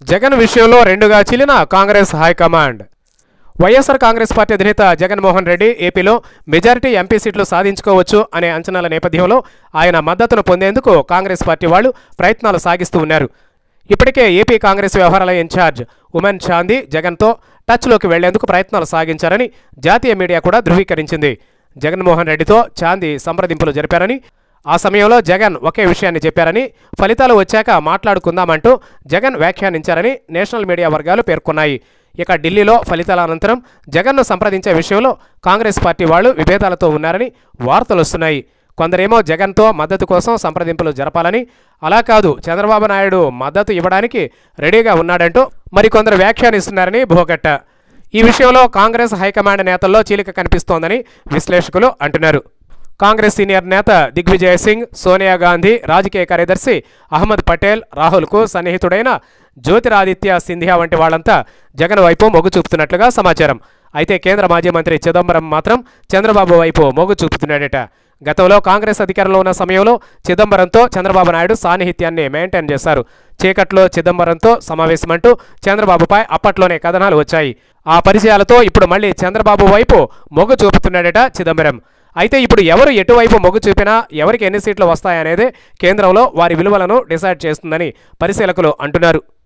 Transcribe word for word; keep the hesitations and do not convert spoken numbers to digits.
జగన్ విషయంలో రెండుగా చీలిన Congress high command. YSR Congress party అధినేత జగన్మోహన్ రెడ్డి ఏపీలో మెజారిటీ ఎంపీ సీట్లు సాధించుకోవచ్చు అనే అంచనాల నేపథ్యంలో ఆయన మద్దతును పొందేందుకు కాంగ్రెస్ పార్టీ వాళ్ళు ప్రయత్నాలు సాగిస్తూ ఉన్నారు. ఇప్పటికే ఏపీ కాంగ్రెస్ వ్యవహారాల ఇన్ఛార్జ్ ఉమెన్ చాందీ జగన్తో టచ్లోకి వెళ్లేందుకు ప్రయత్నాలు సాగించారని జాతీయ మీడియా కూడా ధృవీకరించింది. జగన్మోహన్ రెడ్డితో చాందీ సంప్రదింపులు జరిపారని, ఆ సమయంలో జగన్ ఒకే విషయాన్ని చెప్పారని, ఫలితాలు వచ్చాక మాట్లాడుకుందామంటూ జగన్ వ్యాఖ్యానించారని నేషనల్ మీడియా వర్గాలు పేర్కొన్నాయి. ఇక ఢిల్లీలో ఫలితాల అనంతరం జగన్ను సంప్రదించే విషయంలో కాంగ్రెస్ పార్టీ వాళ్ళు విభేదాలతో ఉన్నారని వార్తలు వస్తున్నాయి. కొందరేమో జగన్తో మద్దతు కోసం సంప్రదింపులు జరపాలని, అలా కాదు చంద్రబాబు నాయుడు మద్దతు ఇవ్వడానికి రెడీగా ఉన్నాడంటూ మరికొందరు వ్యాఖ్యానిస్తున్నారని భోగట్ట. ఈ విషయంలో కాంగ్రెస్ హైకమాండ్ నేతల్లో చీలిక కనిపిస్తోందని విశ్లేషకులు అంటున్నారు. కాంగ్రెస్ సీనియర్ నేత దిగ్విజయ్ సింగ్, సోనియా గాంధీ, రాజకీయ కార్యదర్శి అహ్మద్ పటేల్, రాహుల్కు సన్నిహితుడైన జ్యోతిరాదిత్య సింధియా వంటి వాళ్లంతా జగన్ వైపు మొగ్గు చూపుతున్నట్లుగా సమాచారం. అయితే కేంద్ర మాజీ మంత్రి చిదంబరం మాత్రం చంద్రబాబు వైపు మొగ్గు చూపుతున్నాడట. గతంలో కాంగ్రెస్ అధికారంలో ఉన్న సమయంలో చిదంబరంతో చంద్రబాబు నాయుడు సాన్నిహిత్యాన్ని మెయింటైన్ చేశారు. చీకట్లో చిదంబరంతో సమావేశమంటూ చంద్రబాబుపై అప్పట్లోనే కథనాలు వచ్చాయి. ఆ పరిచయాలతో ఇప్పుడు మళ్లీ చంద్రబాబు వైపు మొగ్గు చూపుతున్నాడట చిదంబరం. అయితే ఇప్పుడు ఎవరు ఎటువైపు మొగ్గు చూపినా ఎవరికి ఎన్ని సీట్లు వస్తాయనేదే కేంద్రంలో వారి విలువలను డిసైడ్ చేస్తుందని పరిశీలకులు అంటున్నారు.